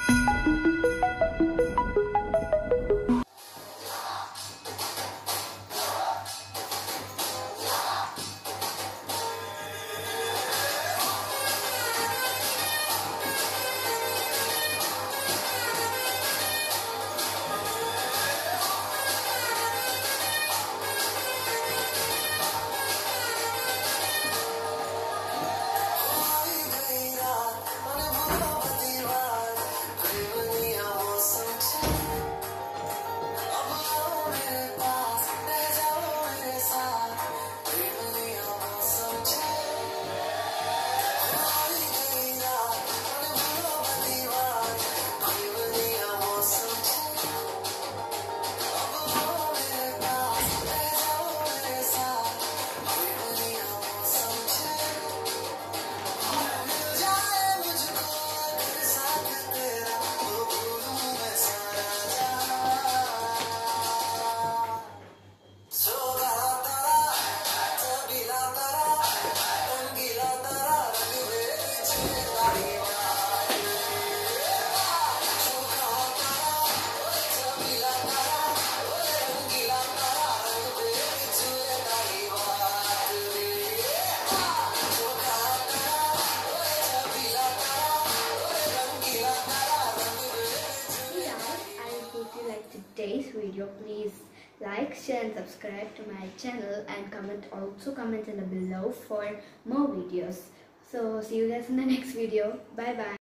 Today's video, please like, share and subscribe to my channel, and comment in the below for more videos. So see you guys in the next video. Bye bye.